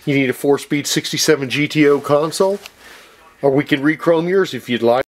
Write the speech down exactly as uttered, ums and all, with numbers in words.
You need a four-speed sixty-seven G T O console, or we can re-chrome yours if you'd like.